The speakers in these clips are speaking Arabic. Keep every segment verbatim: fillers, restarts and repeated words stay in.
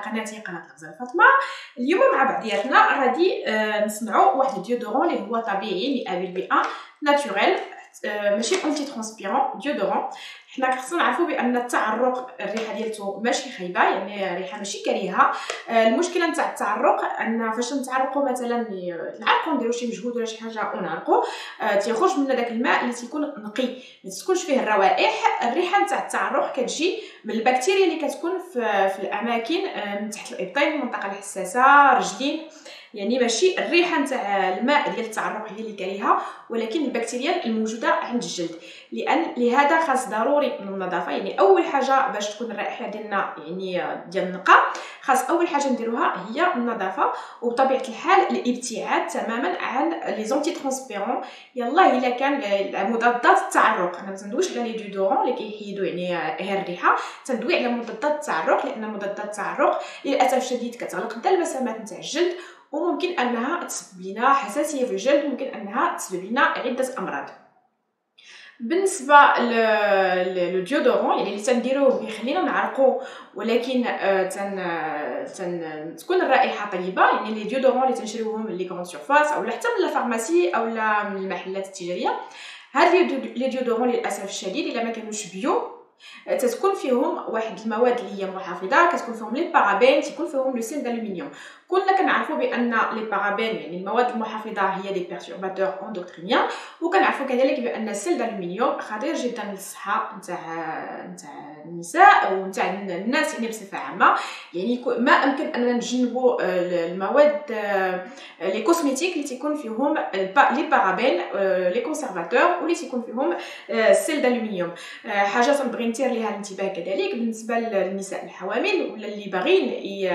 قناتي قناه الغزال فاطمه. اليوم مع بعضياتنا غادي آه نصنعوا واحد الديودورون اللي هو طبيعي مية بالمية ناتوريل، آه ماشي اونتي ترانسبيرون ديودورون. حنا خصنا نعرفوا بان التعرق الريحه ديالته ماشي خايبه، يعني ريحه ماشي كريهه. آه المشكله نتاع التعرق ان فاش نتعرقوا مثلا نعرقوا نديروا شي مجهود ولا شي حاجه ونعرقوا آه تيخرج منا داك الماء اللي تيكون نقي، ما تكونش فيه الروائح. الريحه نتاع التعرق كتجي من البكتيريا اللي كتكون في, في الاماكن آه من تحت الابطين، المنطقه الحساسه، رجلين. يعني ماشي الريحه نتاع الماء ديال التعرق هي اللي كريهه، ولكن البكتيريا الموجوده عند الجلد. لان لهذا خاص ضروري من النظافه. يعني اول حاجه باش تكون الرائحه ديالنا يعني ديال النقاء، خاص اول حاجه نديروها هي النظافه، وبطبيعه الحال الابتعاد تماما عن لي زونتي ترانسبيرون. يلا الا كان مضادات التعرق، انا ما تندويش على لي ديودورون اللي كيحيدوا يعني غير الريحه، تندوي على مضادات التعرق، لان مضادات التعرق للاسف الشديد كتغلق حتى المسامات نتاع الجلد، وممكن انها تسبب لنا حساسيه في الجلد، ممكن انها تسبب لنا عده امراض. بالنسبه للديودورون يعني اللي تنديروه بيخلينا نعرقوا، ولكن تن تن تكون الرائحه طيبه. يعني لي ديودورون اللي تنشريوهم من لي كرون سيرفاس او حتى من لا فارماسي او من المحلات التجاريه، هاد لي ديودورون للاسف الشديد الا ما كانوش بيو تتكون فيهم واحد المواد اللي هي محافظه، كتكون فيهم لي بارابين، تيكون فيهم لو سيل دالومينيوم. كلنا كنعرفوا بان لي بارابين يعني المواد المحافظه هي دي بيرتورباتور اندوكرينيان، وكنعرفوا كذلك بان السيل دالومينيوم خطير جدا للصحه نتاع نتاع النساء ونتاع الناس يعني بصفه عامه. يعني ما امكن اننا نتجنبوا المواد لي كوسميتيك اللي تيكون فيهم لي بارابين، لي كونسيرفاتور، واللي تيكون فيهم السيل دالومينيوم. حاجه تنبغي نثير ليها الانتباه كذلك بالنسبه للنساء الحوامل ولا اللي باغيين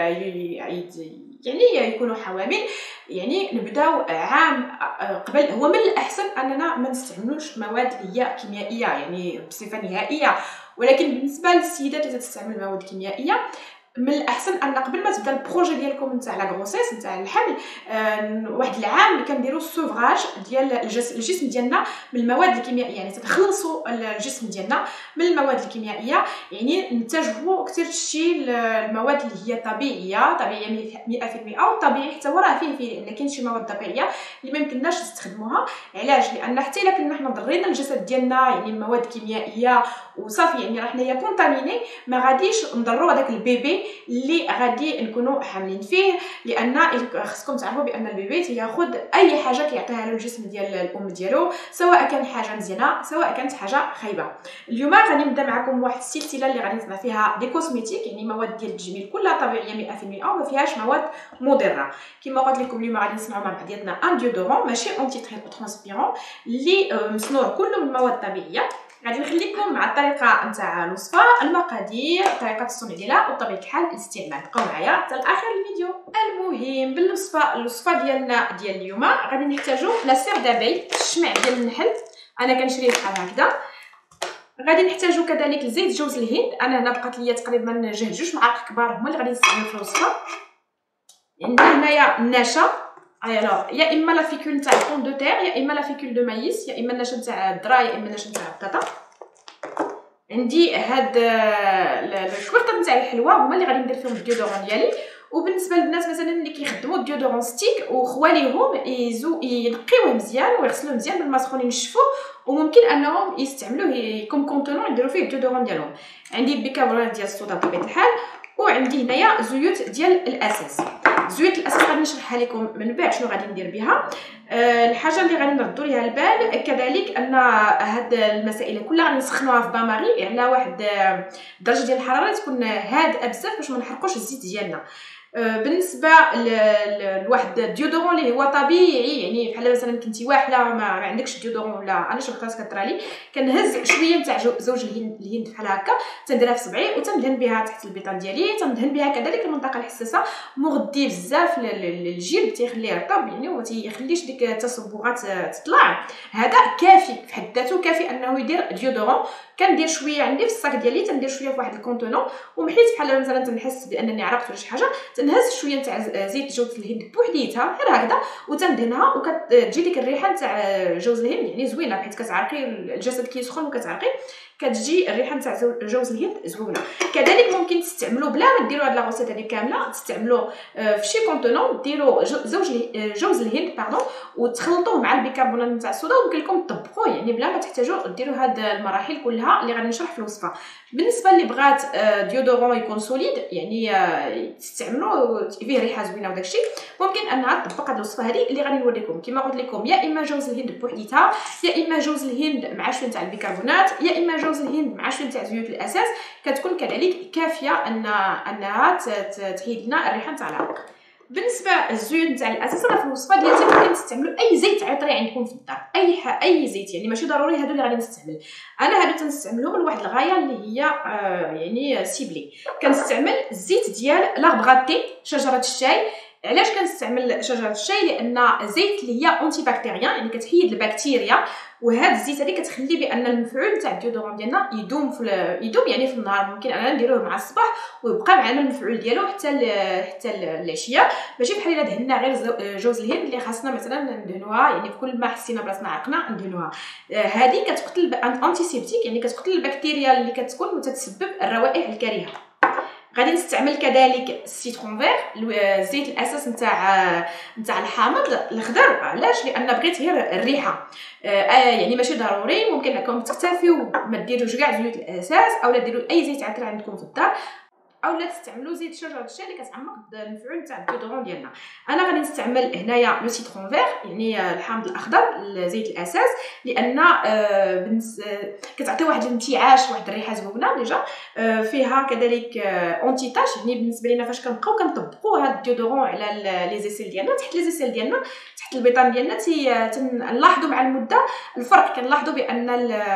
يعني يكونوا حوامل. يعني نبداو عام قبل، هو من الاحسن اننا ما نستعملوش مواد اللي هي كيميائيه يعني بصفه نهائيه، ولكن بالنسبه للسيدات اللي تستعمل مواد كيميائيه من الاحسن ان قبل ما تبدا البروجي ديالكم نتاع لا غروسيس نتاع الحمل آه واحد العام اللي كنديروا السوفراج ديال الجسم, الجسم ديالنا من المواد الكيميائيه. يعني تتخلصوا الجسم ديالنا من المواد الكيميائيه، يعني نتجهوا كثير شي المواد اللي هي طبيعيه طبيعيه مية بالمية، او طبيعي حتى هو راه فيه فيه لكن كاين شي مواد طبيعيه اللي ما يمكنناش نستخدموها. علاش؟ لان حتى الا كنا حنا ضرينا الجسد ديالنا يعني المواد الكيميائيه وصافي يعني راه حنايا كونتاميني، ما غاديش نضروا هذاك البيبي اللي غادي نكونوا حاملين فيه. لان خصكم تعرفوا بان البيبي تياخذ اي حاجه كيعطيها له الجسم ديال الام ديالو، سواء كان حاجه مزيانه سواء كانت حاجه خايبه. اليوم غادي نبدا معكم واحد السلسله اللي غادي نصنع فيها دي كوسميتيك، يعني مواد ديال التجميل كلها طبيعيه مية بالمية وما فيهاش مواد مضره. كما قلت لكم اليوم غادي نصنعوا مع بعضياتنا ان ديودورون ماشي اونتي ترانسبيرون اللي مصنوع كله من مواد طبيعيه. غادي نخليكم مع الطريقه نتاع الوصفه، المقادير، طريقه الصنع ديالها وبطبيعه الحال الاستعمال. بقاو معايا حتى لاخر الفيديو. المهم بالوصفه الوصفه ديالنا ديال اليوم غادي نحتاجوا لا سير دابي، الشمع ديال النحل انا كنشريه بحال هكذا. غادي نحتاجوا كذلك زيت جوز الهند، انا هنا بقات ليا تقريبا جهد جوج معالق كبار هما اللي غادي نستعمل في الوصفه. عندنا هنايا النشا، alors يا اما لا فيكول نتاع البون دو تير، يا اما لا فيكول دو مايس، يا اما النشا نتاع الذره، يا اما النشا نتاع البطاطا. عندي هاد الشويرطه نتاع الحلوى هما اللي غادي ندير فيهم الديودورون ديالي. وبالنسبه للناس مثلا اللي كيخدموا الديودورون ستيك وخواليهم يزو ينقيوه مزيان ويغسلوه مزيان بالماء سخون ينشفوه، وممكن انهم يستعملوه كوم كونتونون يديروا فيه الديودورون ديالهم. عندي البيكربونات ديال الصودا بطبيعه الحال، وعندي هنايا زيوت ديال الاساس. زيوت الاساس غادي نشرحها لكم من بعد شنو غادي ندير بها. أه الحاجه اللي غادي نردوا ليها البال كذلك ان هاد المسائل كلها غادي نسخنوها في باماري على واحد الدرجه ديال الحراره تكون هادئه بزاف باش ما نحرقوش الزيت ديالنا. بالنسبه لواحد الديودورون اللي هو طبيعي، يعني بحال مثلا كنتي واحله ما, ما عندكش ديودورون ولا انا شفت راسك كطرالي، كنهز شويه نتاع زوج الهند بحال هكا تنديرها في صبعي وتندهن بها تحت البيطان ديالي، تندهن بها كذلك المنطقه الحساسه، مغذي بزاف للجلد تيخليه رطب يعني وما تيخليش ديك التصبغات تطلع. هذا كافي في حد ذاته، كافي انه يدير ديودورون. كندير شويه عندي في الصاك ديالي، تندير شويه في واحد الكونتونون، ومحيت بحال مثلا تنحس بانني عرقت ولا شي حاجه تنهز شويه نتاع زيت جوز الهند بوحديتها غير هكذا وتندهنها وكتجي ديك الريحه نتاع جوز الهند يعني زوينه حيت كتعرقي الجسد كيسخن وكتعرقي كتجي الريحه نتاع جوز الهند زوينه. كذلك ممكن تستعملوا بلا ما ديروا هاد لاغوسيت هذه كامله تستعملوا في شي كونتونون ديروا زوج جوز الهند باردون وتخلطوه مع البيكربونات نتاع الصودا ويمكن لكم تطبقوه يعني بلا ما تحتاجوا ديروا هاد المراحل كلها اللي غادي نشرح في الوصفه. بالنسبه اللي بغات ديودورون يكون سوليد يعني تستعملوا فيه ريحه زوينه وداكشي ممكن انها تطبق هاد الوصفه هذه اللي غادي نوريكم كما قلت لكم يا اما جوز الهند بوحديتها يا اما جوز الهند مع شويه تاع البيكربونات يا اما جوز الهند مع شويه تاع زيوت الاساس كتكون كذلك كافيه ان انها تحيد لنا الريحه نتاع العرق. بالنسبه للزيوت نتاع الاساس راه في الوصفه ديالتي ممكن تستعملوا اي زيت عطري عندكم في الدار اي ح... اي زيت يعني ماشي ضروري هادو اللي غادي نستعمل. انا هادو تنستعملهم لواحد الغايه اللي هي آه يعني سيبلي. كنستعمل الزيت ديال لاربغاتي شجره الشاي. علاش كنستعمل شجره الشاي؟ لان زيت اللي هي اونتي بكتيريان يعني كتحيد البكتيريا وهاد الزيت هذه كتخلي بان المفعول تاع الديودورون ديالنا يدوم في يدوم يعني في النهار ممكن اننا نديروه مع الصباح ويبقى معنا المفعول ديالو حتى ل... حتى العشيه ماشي بحال الا دهنا غير جوز الهند اللي خاصنا مثلا ندهنوها يعني في كل ما حسينا بلاصتنا عرقنا ندهنوها. هذه كتقتل انتي سيبتيك يعني كتقتل البكتيريا اللي كتكون وتتسبب الروائح الكريهه. غادي نستعمل كذلك السيترون فير زيت الاساس نتاع نتاع الحامض الاخضر. علاش؟ لان بغيت غير الريحه آه يعني ماشي ضروري ممكن انكم تكتفيو ما ديروش كاع زيوت الاساس اولا ديروا اي زيت عطري عندكم في الدار اولا تستعملوا زيت شجره الشاي اللي كتعمق المفعول تاع الديودورون ديالنا. انا غادي نستعمل هنايا لو سيترون فير يعني الحامض الاخضر زيت الاساس لان آه بنس آه كتعطي واحد الانتعاش واحد الريحه زوينه ديجا آه فيها كذلك آه اونتي تاش يعني بالنسبه لينا فاش كنبقاو كنطبقوا هاد الديودورون على لي زيسيل ديالنا تحت لي زيسيل ديالنا تحت البيطان ديالنا تنلاحظوا مع المده الفرق. كنلاحظوا بان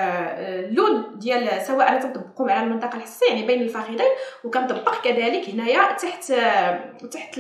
اللون ديال سواء انا تنطبقوا على المنطقه الحسيه يعني بين الفخذين وكنطبق كذلك هنايا تحت تحت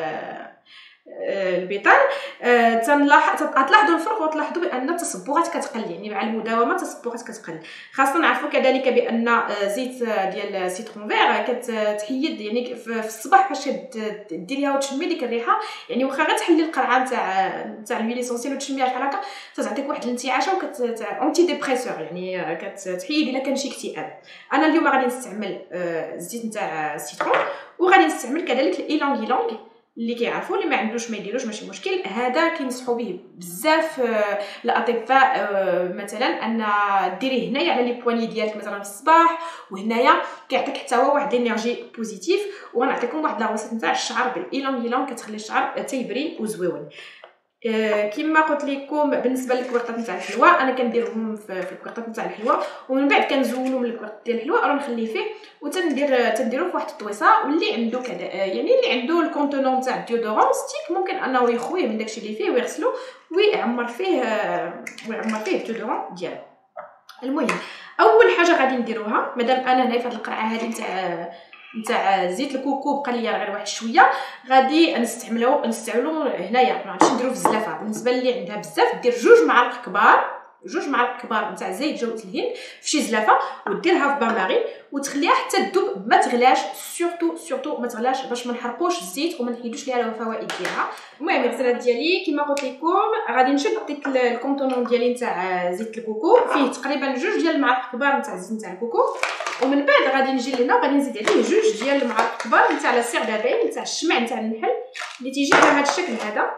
البيطان تنلاحظ تلاحظوا الفرق وتلاحظوا بان التصبغات كتقل يعني مع المداومه التصبغات كتقل. خاصه نعرفوا كذلك بان زيت ديال سيترون فير كتحيد يعني في الصباح فاش ديريها وتشمي ديك الريحه يعني واخا غير تحلي القرعه نتاع نتاع الويل اسونسيال وتشميها بحال هكا تعطيك واحد الانتعاشه وكت اونتي ديبريسور يعني كتحيد الا كان شي اكتئاب. انا اليوم غادي نستعمل الزيت نتاع السيترون وغادي نستعمل كذلك الايلونغ يلونغ اللي كيعرفوا اللي ما عندوش ما يديروش ماشي مشكل. هذا كينصحوا به بزاف الاطباء مثلا ان ديريه هنايا على لي بواني ديالك مثلا في الصباح وهنايا كيعطيك حتى هو واحد الانرجي بوزيتيف. وغنعطيكم واحد لاغوسيت نتاع الشعر بالايلون يلون كتخلي الشعر تيبري وزويون. أه كما قلت لكم بالنسبه للكويرطات نتاع الحلوى انا كنديرهم في, في الكويرطات نتاع الحلوى ومن بعد كنزولو من الكويرط ديال الحلوى راه نخليه فيه وتندير تنديرو في واحد الطويصه واللي عنده كذا يعني اللي عنده الكونتونون تاع الديودورون ستيك ممكن انه يخويه من داكشي اللي فيه ويغسلو ويعمر فيه ويعمر فيه الديودورون ديالو. المهم اول حاجه غادي نديروها مادام انا هنا في هاد القرعه هذه نتاع نتاع زيت الكوكو بقى ليا غير واحد شويه غادي نستعملو نستعملو هنايا ما عرفتش نديرو في الزلافه. بالنسبه اللي عندها بزاف دير جوج معالق كبار جوج معالق كبار نتاع زيت جوز الهند في شي زلافه وديرها في بان ماري وتخليها حتى تذوب ما تغلاش سورتو سورتو ما تغلاش باش ما نحرقوش الزيت وما نحيدوش ليها الفوائد ديالها. المهم الغسالات ديالي كما قلت لكم غادي نشد ديك الكونتونون ديالي نتاع زيت الكوكو فيه تقريبا جوج ديال المعالق كبار نتاع الزيت نتاع الكوكو ومن بعد غادي نجي لهنا وغادي نزيد عليه جوج ديال المعالق كبار نتاع لا سير دابين نتاع الشمع نتاع النحل اللي تيجي على هذا الشكل هذا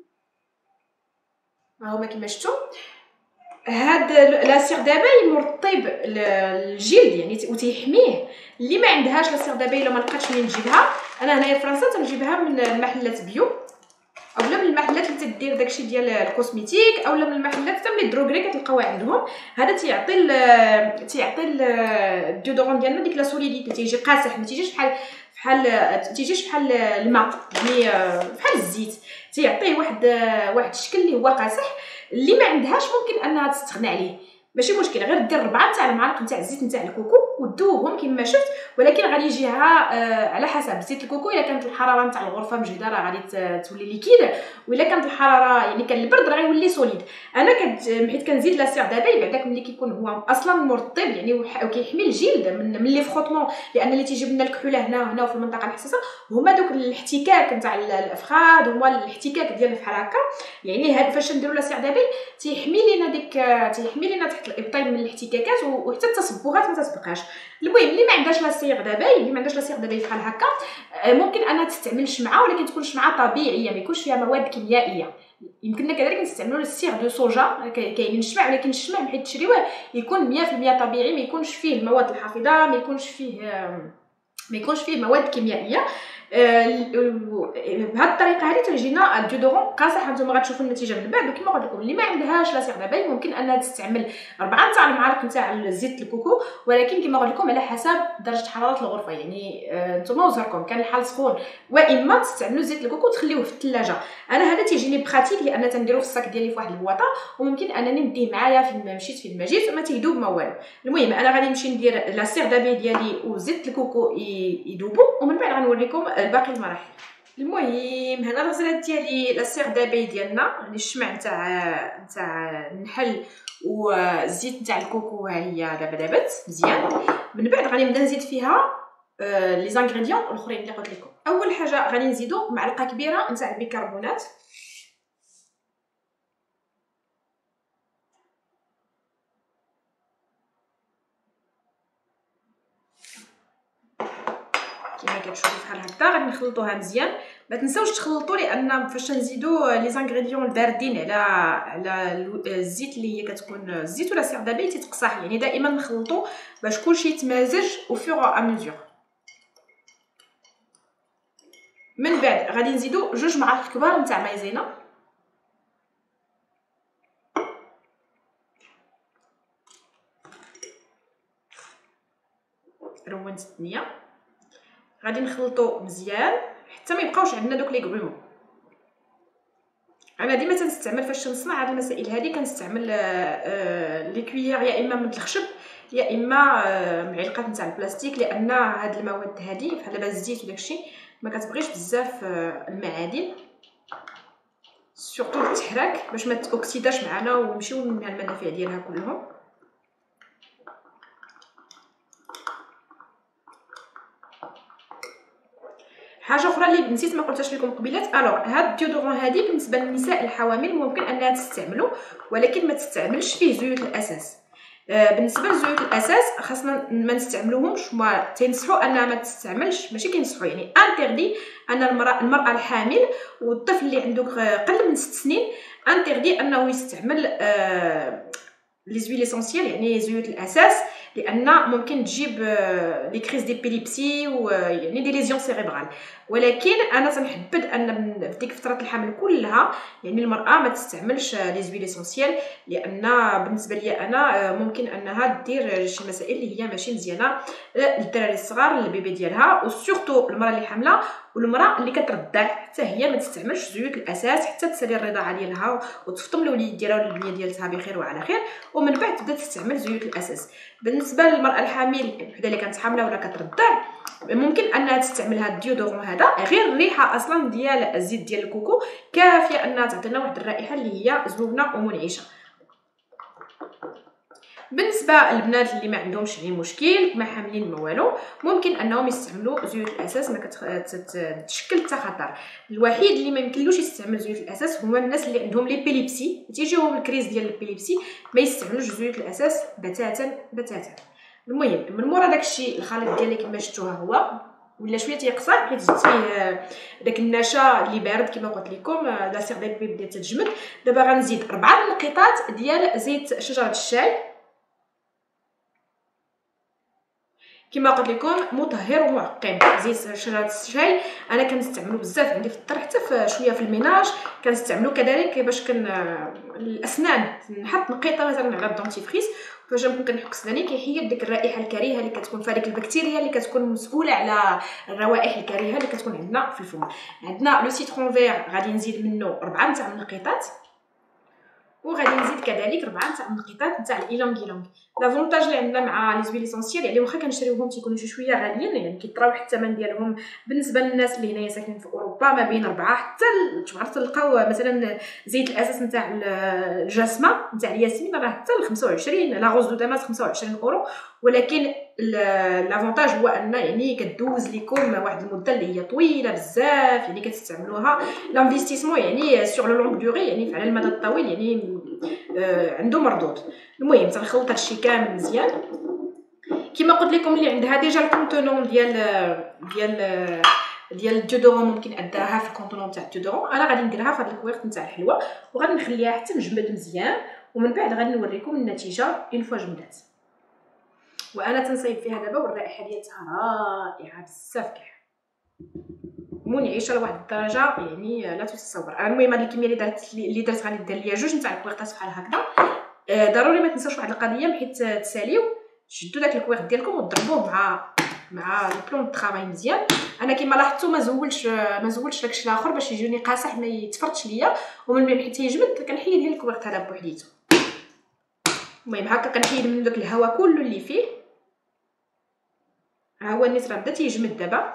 ها هما كما شفتوا. هاد لا سير دابي مرطب الجلد يعني وتيحميه. اللي ما عندهاش لا سير دابي ولا ما لقاتش منين نجيبها انا هنايا في فرنسا تنجيبها من المحلات بيو اولا من المحلات اللي تدير داكشي ديال الكوسميتيك اولا من المحلات حتى من لي دروغري كتلقاوها عندهم. هذا تيعطي تيعطي الديودورون ديالنا ديك لا سوليديتي تيجي قاصح ما تيجيش بحال بحال تيجيش بحال الماء يعني بحال الزيت تيعطيه واحد واحد الشكل اللي هو قاصح. اللي ما عندهاش ممكن انها تستغنى عليه ماشي مشكل، غير دير ربعة تاع المعالق نتاع الزيت نتاع الكوكو وتذوبهم كما شفت. ولكن غادي يجيها آه على حسب زيت الكوكو. الا كانت الحراره نتاع الغرفه مجهده راه غادي تولي ليكيد، والا كانت الحراره يعني كان البرد راه غيولي سوليد. انا كنت حيت كنزيد لا سير دابي بعداك ملي كيكون هو اصلا مرطب يعني وكيحمي الجلد من من لي فروتمون، لان اللي تيجيب لنا الكحوله هنا هنا في المنطقه الحساسه هما دوك الاحتكاك نتاع الافخاذ، هما الاحتكاك ديال بحال هكا. يعني هاد فاش نديرو لا سير دابي تيحمي لينا ديك تيحمي لينا تحت الابطين من الاحتكاكات وحتى التصبغات ما تتبقاش. المهم اللي ما عندهاش لا سير دابي اللي ما عندهاش لا سير دابي بحال هكا ممكن انها تستعمل شمعه، ولكن تكون شمعه طبيعيه ما يكونش فيها مواد كيميائيه. يمكننا كذلك نستعملوا السير دو صوجا، كاين الشمع ولكن الشمع حيت تشريوه يكون مية في المية طبيعي، ما يكونش فيه المواد الحافظه، ما يكونش فيه ما يكونش فيه مواد كيميائيه. بهذه الطريقه هذه تجينا الديودورون قاصح. نتوما غتشوفوا النتيجه من بعد. وكما قلت لكم اللي ما عندهاش لا سير دابي ممكن انها تستعمل ربعة تاع المعالق نتاع زيت الكوكو، ولكن كما قلت لكم على حسب درجه حراره الغرفه. يعني نتوما وزركم كان الحال سخون واما تستعملوا زيت الكوكو وتخليوه في الثلاجه. انا هذا تيجيني بخاتيك لان تنديرو في الصاك ديالي في واحد البواطه، وممكن انني نديه معايا فين مشيت فين ما جيت ما تيذوب ما والو. المهم انا غادي نمشي ندير لا سير دابي ديالي وزيت الكوكو يذوبوا، ومن بعد غنوريكم باقي المراحل. المهم هنا الغساله ديالي لا سير دابي ديالنا، يعني الشمع نتاع نتاع النحل والزيت نتاع الكوكو ها هي دابا دابت مزيان. من بعد غادي نبدا نزيد فيها آه لي زانغريديون الاخرين اللي قلت لكم. اول حاجه غادي نزيدو معلقه كبيره نتاع البيكربونات، كما كتشوفوا بحال هكا. غادي نخلطوها مزيان. ما تنساوش تخلطوا لان فاش نزيدو لي زانغريديون الباردين على على الزيت اللي هي كتكون الزيت ولا سير دابي تيتقصح. يعني دائما نخلطوا باش كلشي يتمازج او فور ا ميزور. من بعد غادي نزيدو جوج معالق كبار نتاع مايزينا، رونت الدنيا. غادي نخلطو مزيان حتى ما يبقاوش عندنا دوك لي غرومون. انا ديما تنستعمل فاش نصنع هاد المسائل هذه كنستعمل آه لي كويير يا اما من الخشب يا اما آه معلقات نتاع البلاستيك، لان هاد المواد هذه بحال دابا الزيت وداكشي ما كتبغيش بزاف آه المعادن سورتو التحراك باش ما تاكسيداش معنا ونمشيو منها المنافع ديالها كلهم. حاجه اخرى اللي نسيت ما قلتهاش لكم قبيلات، الوغ هاد الديودورون هذه بالنسبه للنساء الحوامل ممكن انها تستعملوا، ولكن ما تستعملش فيه زيوت الاساس. آه بالنسبه لزيوت الاساس خاصنا ما نستعملوهمش. ما تنصحوا انها ما تستعملش، ماشي كينصحوا يعني انتردي ان المراه المراه الحامل والطفل اللي عنده قل من ست سنين انتردي انه يستعمل آه لي زويل اسونسيال يعني زيوت الاساس، لان ممكن تجيب لي كريز ديبيليبسي ويعني دي ليزيون سيريبرال. ولكن انا تنحبذ ان في ديك فتره الحمل كلها يعني المراه ما تستعملش لي زويل اسونسيال، لان بالنسبه لي انا ممكن انها دير شي مسائل اللي هي ماشي مزيانه للدراري الصغار للبيبي ديالها، وسورتو المراه اللي حامله والمراه اللي كترضع حتى هي ما تستعملش زيوت الاساس حتى تسالي الرضاعه ديالها وتفطم الوليد ديالها ولا البنيه ديالها بخير وعلى خير، ومن بعد تبدا تستعمل زيوت الاساس. بالنسبه للمراه الحامل وحده اللي كانت حامله ولا كترضع ممكن انها تستعمل هاد الديودورون هذا، غير الريحه اصلا ديال الزيت ديال الكوكو كافيه انها تعطينا واحد الرائحه اللي هي زوينه ومنعشه. بالنسبه للبنات اللي ما عندهمش اي مشكل ما حاملين ما والو ممكن انهم يستعملوا زيوت الاساس ما كتشكل حتى خطر. الوحيد اللي ما يمكنلوش يستعمل زيوت الاساس هما الناس اللي عندهم ليبيليبسي تيجيهم الكريز ديال البيليبسي ما يستعملوش زيوت الاساس بتاتا بتاتا. المهم من مورا داكشي الخليط ديالي كما شفتوها هو ولا شويه تيقصر حيت زدت فيه داك النشا اللي بارد كما قلت لكم لا سير دابي بدات تتجمد. دابا غنزيد اربعه النقيطات ديال زيت شجره الشاي كما قلت لكم مطهر ومعقم. زيت شجره الشاي انا كنستعملو بزاف عندي في الدار حتى في شويه في الميناج كنستعملو كذلك باش كن الاسنان نحط نقيطه مثلا على الدونتيفريس فاش نكون كنحك سناني كيحيد ديك الرائحه الكريهه اللي كتكون في هذيك البكتيريا اللي كتكون مسؤوله على الروائح الكريهه اللي كتكون عندنا في الفم. عندنا لو سيترون فير غادي نزيد منه اربعه نتاع النقيطات، وغادي نزيد كذلك ربعه تاع النقيطات تاع الايلونغ ايلونغ. لافونتاج اللي عندنا مع لي زويل اسونسيال يعني واخا كنشريوهم تيكونوا شي شويه غاليين، يعني كيتراوح الثمن ديالهم بالنسبه للناس اللي هنايا ساكنين في اوروبا ما بين ربعة حتى تبغوا تلقاو مثلا زيت الاساس نتاع الجسمه نتاع الياسمين راه حتى ل خمسة وعشرين، لا غوز دو داماس خمسة وعشرين اورو. ولكن لافونتاج هو ان يعني كدوز لكم واحد المده اللي هي طويله بزاف، يعني كتستعملوها لانفستيسمون يعني سور لو لونغ دوري، يعني على المدى الطويل يعني آه عنده مردود. المهم تنخلط هادشي كامل مزيان كما قلت لكم. اللي عندها ديجا الكونتونون ديال ديال ديال الديودورون ممكن اداها في الكونتونون تاع الديودورون. انا غادي نديرها في هذا الكويرت نتاع الحلوه وغادي نخليها حتى تجمد مزيان، ومن بعد غادي نوريكم النتيجه اون فوا جمدات. وانا تنصايب فيها دابا والرائحه ديالها رائعه بزاف كاع منعشه لواحد الدرجه يعني لا تتصور. المهم هاد الكميه اللي درت اللي درت غادي دير ليا جوج نتاع الكويرطات بحال هكذا. ضروري ما تنساوش واحد القضيه حيت تساليو تشدوا داك الكويرط ديالكم وتضربوه مع مع البلون دو طرافاي مزيان. انا كما لاحظتوا ما زولش ما زولش داكشي الاخر باش يجوني قاصح ما يتفرطش ليا، ومن بعد حيت يجمد كنحيد هاد الكويرط هذا بوحديتو. المهم هكا كنحيد من داك الهواء كله اللي فيه. ها هو النيت راه بدا تيجمد دابا.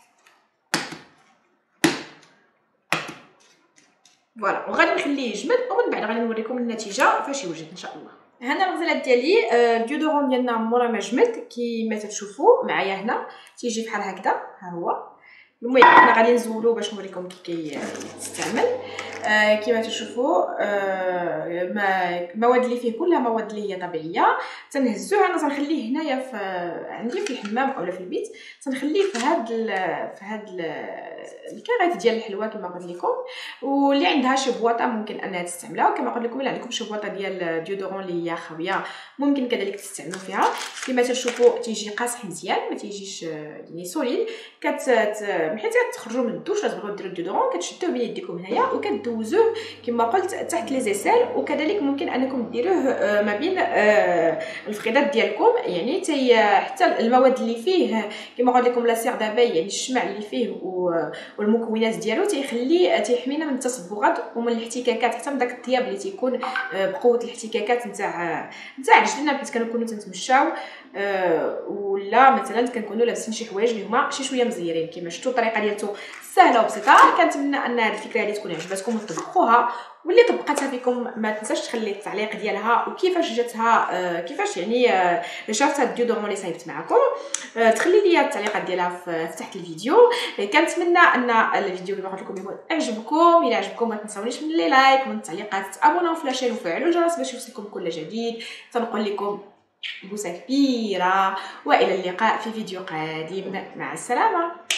فوالا وغادي نخليه يجمد ومن بعد غادي نوريكم النتيجه فاش يوجد ان شاء الله. هنا الغزالات ديالي الديودورون ديالنا مورا ما جمد كيما تشوفوا معايا هنا تيجي بحال هكذا. ها هو. المهم انا غادي نزولو باش نوريكم كي كيستعمل. آه كما تشوفوا آه المواد اللي فيه كلها مواد اللي هي طبيعيه. تنهزوه انا تنخليه هنايا في عندي في الحمام اولا في البيت، تنخليه في هاد في هاد الكارات ديال الحلوه كما قلت لكم. واللي عندها شي بواطه ممكن انها تستعملها، وكما قلت لكم الا عندكم شي بواطه ديال ديودورون اللي هي خاويه ممكن كذلك تستعملوا فيها. كما تشوفوا تيجي قاصح مزيان ما تيجيش يعني سوليد. كت حيت تخرجوا من الدوش تبغيو ديروا الديودورون كتشدوه بيديكم هنايا وكدوزوه كما قلت تحت لي زيسال. وكذلك ممكن انكم ديروه ما بين الفخيدات ديالكم، يعني تي حتى المواد اللي فيه كما قلت لكم لا سير دابي يعني الشمع اللي فيه والمكونات ديالو تيخلي تيحمينا من التصبغات ومن الاحتكاكات، حتى من داك الطياب اللي تيكون بقوه الاحتكاكات نتاع نتاع رجلنا حيت كنكونوا تنتمشاو أه ولا مثلا كنكونوا لابسين شي حوايج اللي هما شي شويه مزيرين. كما شفتوا الطريقه ديالته سهله وبسيطه. كنتمنى ان هذه الفكره اللي تكون عجبتكم وتطبقوها، واللي طبقتها فيكم ما تنساش تخلي التعليق ديالها وكيفاش جاتها أه كيفاش يعني أه شافت هاد الديودورون اللي صايبت معكم. أه تخلي لي التعليقات ديالها في تحت الفيديو. كنتمنى ان الفيديو اللي قلت لكم يكون عجبكم. الى عجبكم ما تنساونيش من لي لايك ومن التعليقات، تابوناو في لاشين وفعلوا الجرس باش يوصلكم كل جديد. تنقول لكم بوسه كبيره والى اللقاء في فيديو قادم. مع السلامه.